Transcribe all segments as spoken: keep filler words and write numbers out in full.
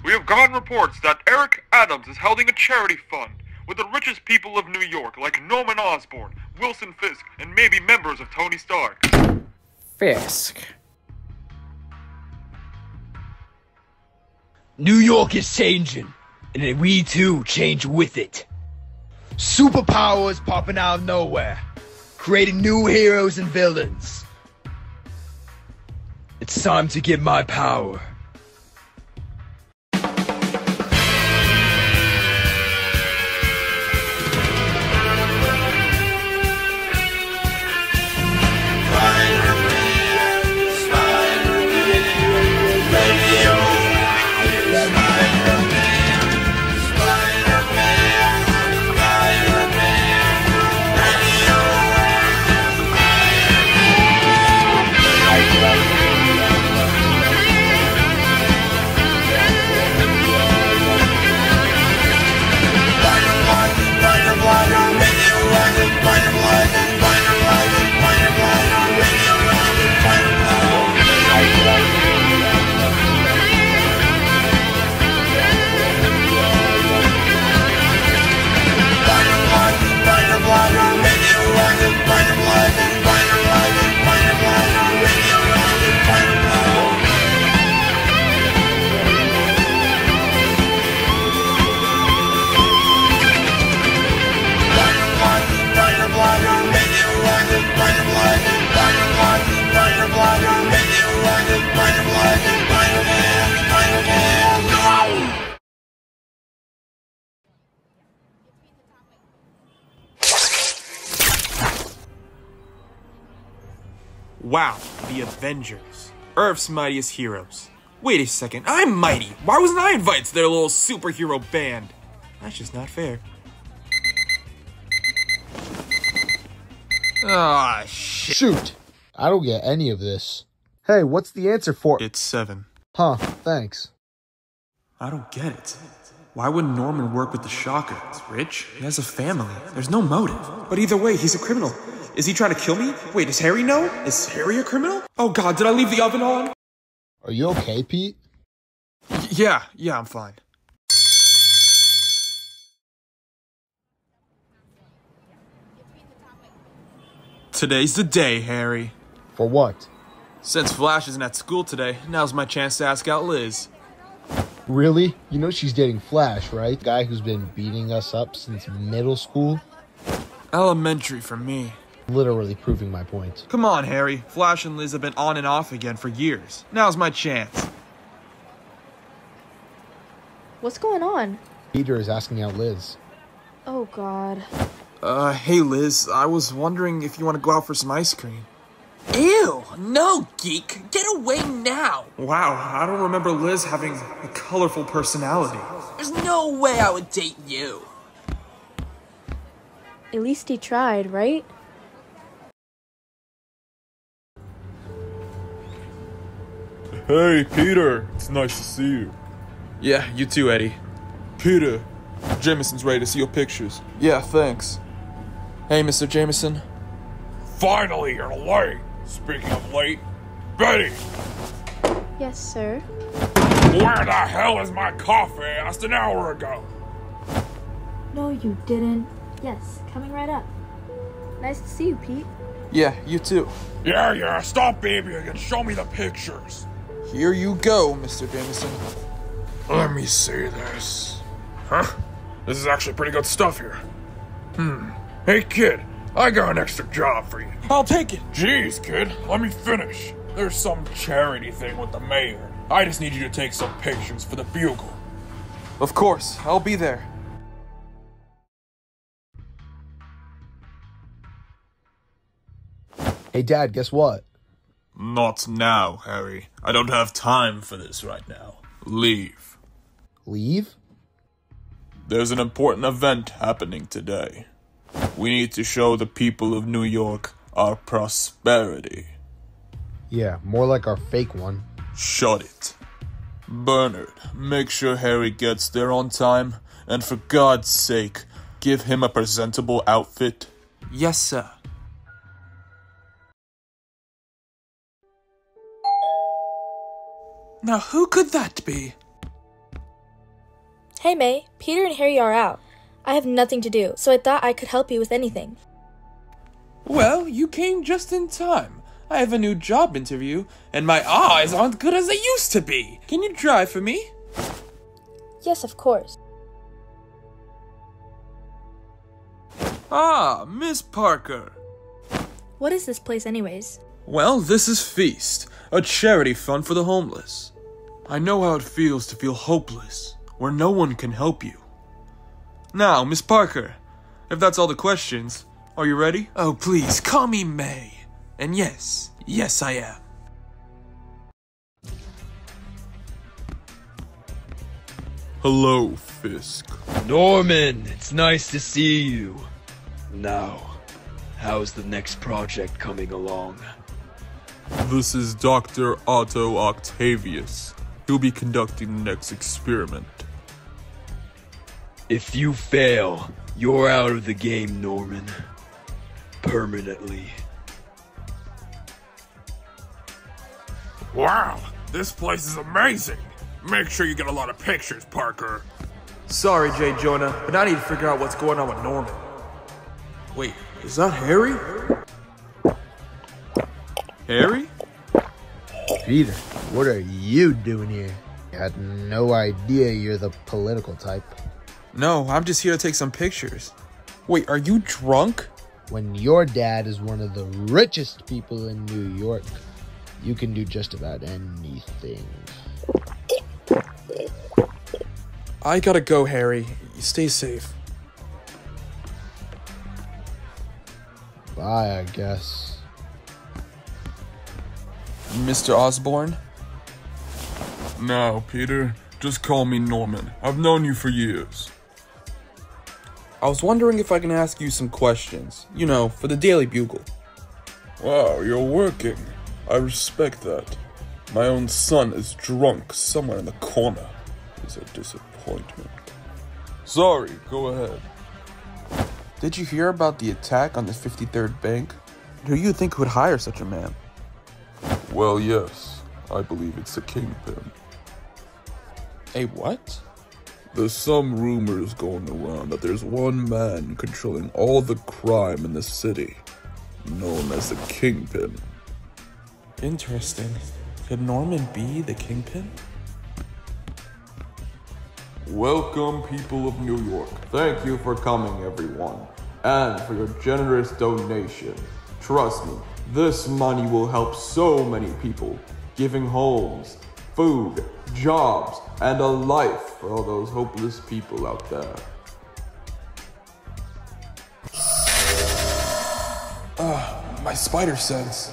We have gotten reports that Eric Adams is holding a charity fund with the richest people of New York like Norman Osborn, Wilson Fisk, and maybe members of Tony Stark. Fisk. New York is changing, and we too change with it. Superpowers popping out of nowhere, creating new heroes and villains. It's time to get my power. Wow, the Avengers. Earth's mightiest heroes. Wait a second, I'm mighty! Why wasn't I invited to their little superhero band? That's just not fair. Ah, shit. Shoot! I don't get any of this. Hey, what's the answer for- It's seven. Huh, thanks. I don't get it. Why would Norman work with the Shocker? He's rich, he has a family, there's no motive. But either way, he's a criminal. Is he trying to kill me? Wait, does Harry know? Is Harry a criminal? Oh god, did I leave the oven on? Are you okay, Pete? Y- yeah, yeah, I'm fine. Today's the day, Harry. For what? Since Flash isn't at school today, now's my chance to ask out Liz. Really? You know she's dating Flash, right? The guy who's been beating us up since middle school? Elementary for me. Literally proving my point. Come on, Harry. Flash and Liz have been on and off again for years. Now's my chance. What's going on? Peter is asking out Liz. Oh, God. Uh, hey Liz, I was wondering if you want to go out for some ice cream. Ew! No, geek! Get away now! Wow, I don't remember Liz having a colorful personality. There's no way I would date you. At least he tried, right? Hey, Peter. It's nice to see you. Yeah, you too, Eddie. Peter, Jameson's ready to see your pictures. Yeah, thanks. Hey, Mister Jameson. Finally, you're late. Speaking of late, Betty! Yes, sir. Where the hell is my coffee? I asked an hour ago. No, you didn't. Yes, coming right up. Nice to see you, Pete. Yeah, you too. Yeah, yeah, stop babying and show me the pictures. Here you go, Mister Jameson. Let me see this. Huh? This is actually pretty good stuff here. Hmm. Hey, kid, I got an extra job for you. I'll take it. Jeez, kid, let me finish. There's some charity thing with the mayor. I just need you to take some pictures for the Bugle. Of course, I'll be there. Hey, Dad, guess what? Not now, Harry. I don't have time for this right now. Leave. Leave? There's an important event happening today. We need to show the people of New York our prosperity. Yeah, more like our fake one. Shut it. Bernard, make sure Harry gets there on time, and for God's sake, give him a presentable outfit. Yes, sir. Now, who could that be? Hey May, Peter and Harry are out. I have nothing to do, so I thought I could help you with anything. Well, you came just in time. I have a new job interview, and my eyes aren't good as they used to be. Can you drive for me? Yes, of course. Ah, Miss Parker. What is this place anyways? Well, this is Feast, a charity fund for the homeless. I know how it feels to feel hopeless, where no one can help you. Now, Miss Parker, if that's all the questions, are you ready? Oh, please, call me May. And yes, yes I am. Hello, Fisk. Norman, it's nice to see you. Now, how's the next project coming along? This is Doctor Otto Octavius. He'll be conducting the next experiment. If you fail, you're out of the game, Norman. Permanently. Wow, this place is amazing. Make sure you get a lot of pictures, Parker. Sorry, J. Jonah, but I need to figure out what's going on with Norman. Wait, is that Harry? Harry? Peter, what are you doing here? I had no idea you're the political type. No, I'm just here to take some pictures. Wait, are you drunk? When your dad is one of the richest people in New York, you can do just about anything. I gotta go, Harry. Stay safe. Bye, I guess. Mister Osborn? No, Peter. Just call me Norman. I've known you for years. I was wondering if I can ask you some questions. You know, for the Daily Bugle. Wow, you're working. I respect that. My own son is drunk somewhere in the corner. It's a disappointment. Sorry, go ahead. Did you hear about the attack on the fifty-third Bank? Who do you think would hire such a man? Well, yes. I believe it's a kingpin. A what? There's some rumors going around that there's one man controlling all the crime in the city, known as the Kingpin. Interesting. Could Norman be the Kingpin? Welcome, people of New York. Thank you for coming, everyone, and for your generous donation. Trust me, this money will help so many people, giving homes, food, jobs, and a life for all those hopeless people out there. Ah, uh, my spider sense.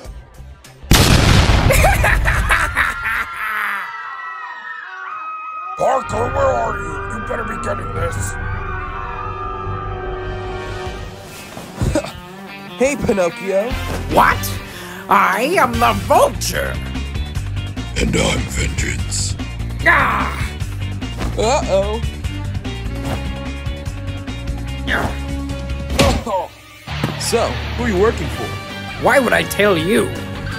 Parker, where are you? You better be getting this. Hey, Pinocchio. What? I am the Vulture. And I'm Vengeance. Ah! Uh-oh. Oh. So, who are you working for? Why would I tell you?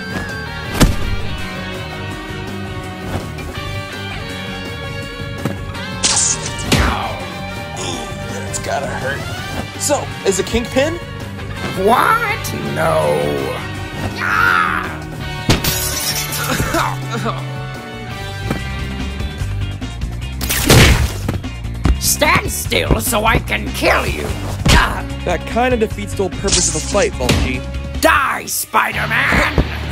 It's gotta hurt. So, is it Kingpin? What? No. Ah! Stand still so I can kill you. Ah! That kind of defeats the whole purpose of a fight, Vulture. Die, Spider-Man!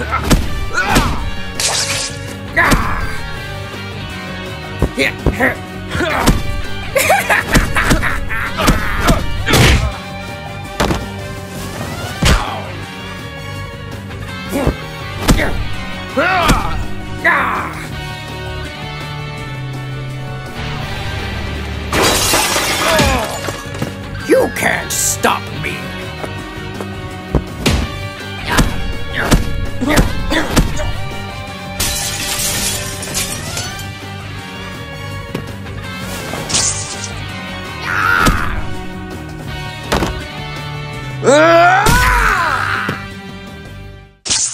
You can't stop me!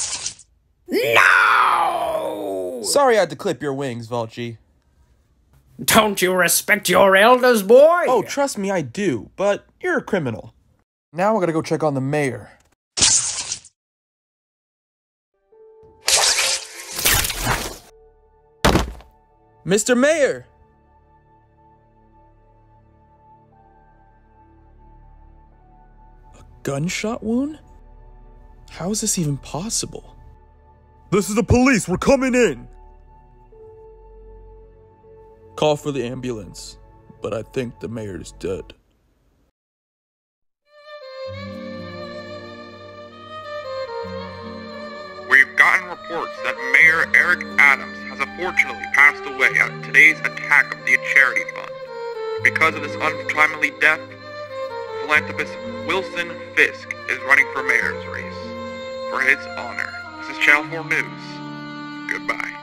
No! Sorry I had to clip your wings, Vulture. Don't you respect your elders, boy? Oh, trust me, I do, but you're a criminal. Now I gotta go check on the mayor. Mister Mayor! A gunshot wound? How is this even possible? This is the police. We're coming in. Call for the ambulance, but I think the mayor is dead. We've gotten reports that Mayor Eric Adams has unfortunately passed away at today's attack of the charity fund. Because of this untimely death, philanthropist Wilson Fisk is running for mayor's race. For his honor, this is Channel four News. Goodbye.